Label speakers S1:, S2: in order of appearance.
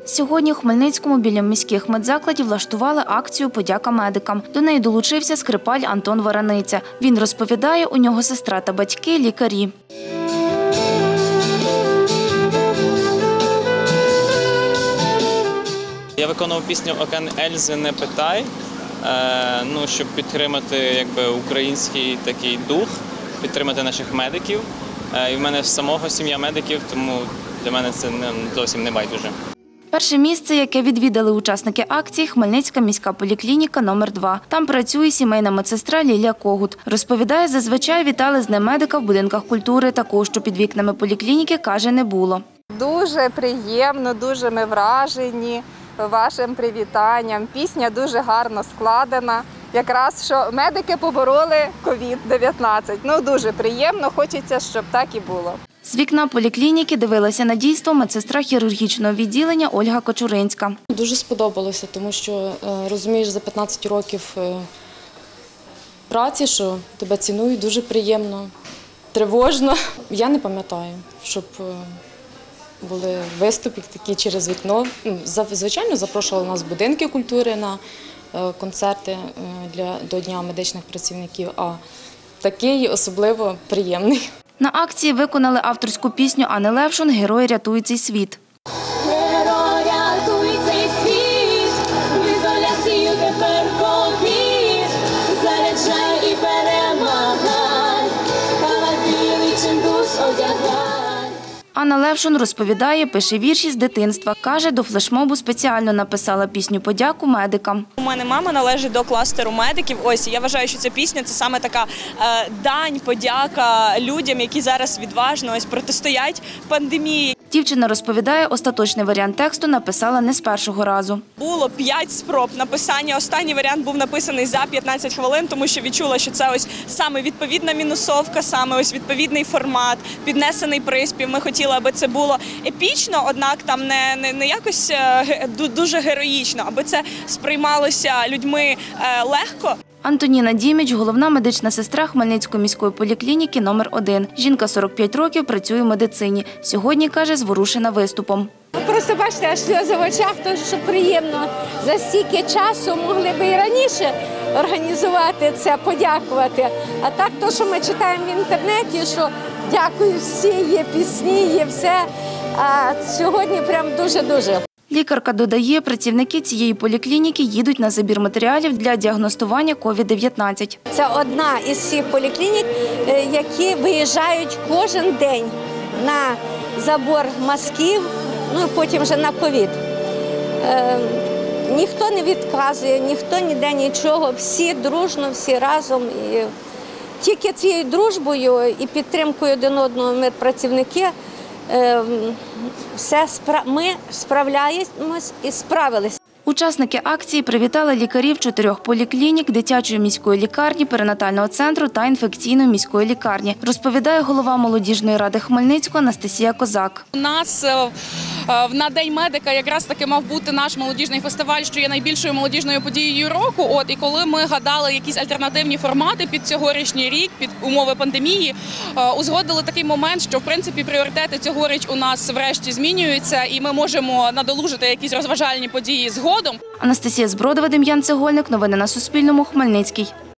S1: Сьогодні у Хмельницькому біля міських медзакладів влаштували акцію «Подяка медикам». До неї долучився скрипаль Антон Вараниця. Він розповідає, у нього сестра та батьки – лікарі.
S2: Я виконував пісню «Окен Ельзи, не питай», щоб підтримати український такий дух, підтримати наших медиків. І в мене самого сім'я медиків, тому для мене це зовсім не байдуже.
S1: Перше місце, яке відвідали учасники акції – Хмельницька міська поліклініка номер 2. Там працює сімейна медсестра Лілія Когут. Розповідає, зазвичай вітали з Днем медика в будинках культури. Такого, що під вікнами поліклініки, каже, не було.
S3: Дуже приємно, дуже ми вражені вашим привітанням. Пісня дуже гарно складена. Якраз, що медики побороли COVID-19. Дуже приємно, хочеться, щоб так і було.
S1: З вікна поліклініки дивилася на дійство медсестра хірургічного відділення Ольга Кочуринська.
S4: Дуже сподобалося, тому що розумієш за 15 років праці, що тебе цінують, дуже приємно, тривожно. Я не пам'ятаю, щоб були виступи такі через вікно. Звичайно, запрошували нас в будинки культури на концерти до Дня медичних працівників, а такий особливо приємний.
S1: На акції виконали авторську пісню Анни Левшун «Герої рятують цей світ».
S5: Герой рятує цей світ, в ізоляцію тепер ковід, заряджай і перемагай, калативі чим душ одягай.
S1: Анна Левшун розповідає, пише вірші з дитинства. Каже, до флешмобу спеціально написала пісню «Подяку медикам».
S6: У мене мама належить до кластеру медиків. Я вважаю, що ця пісня – це саме така дань, подяка людям, які зараз відважно протистоять пандемії.
S1: Дівчина розповідає, остаточний варіант тексту написала не з першого разу.
S6: Було 5 спроб написання. Останній варіант був написаний за 15 хвилин, тому що відчула, що це саме відповідна мінусовка, саме відповідний формат, піднесений приспів. Ми хотіли, аби це було епічно, однак там не якось дуже героїчно, аби це сприймалося людьми легко.
S1: Антоніна Діміч – головна медична сестра Хмельницької міської поліклініки номер 1. Жінка 45 років, працює в медицині. Сьогодні, каже, зворушена виступом.
S7: Просто бачите, аж сльози в очах, тому що приємно. За стільки часу могли б і раніше організувати це, подякувати. А так, то, що ми читаємо в інтернеті, що дякую всі, є пісні, є все. А сьогодні прям дуже-дуже.
S1: Лікарка додає, працівники цієї поліклініки їдуть на забір матеріалів для діагностування COVID-19.
S7: Це одна із всіх поліклінік, які виїжджають кожен день на забор мазків, потім вже на ковід. Ніхто не відказує, ніхто ніде нічого, всі дружно, всі разом. І тільки цією дружбою і підтримкою один одного медпрацівники ми справляємось і справились.
S1: Учасники акції привітали лікарів 4 поліклінік, дитячої міської лікарні, перинатального центру та інфекційної міської лікарні, розповідає голова молодіжної ради Хмельницького Анастасія Козак.
S8: У нас на День медика якраз таки мав бути наш молодіжний фестиваль, що є найбільшою молодіжною подією року. І коли ми гадали якісь альтернативні формати під цьогорічний рік, під умови пандемії, узгодили такий момент, що в принципі пріоритети цьогоріч у нас врешті змінюються, і ми можемо надолужити якісь розважальні події згодом.
S1: Анастасія Збродова, Дем'ян Цегольник. Новини на Суспільному. Хмельницький.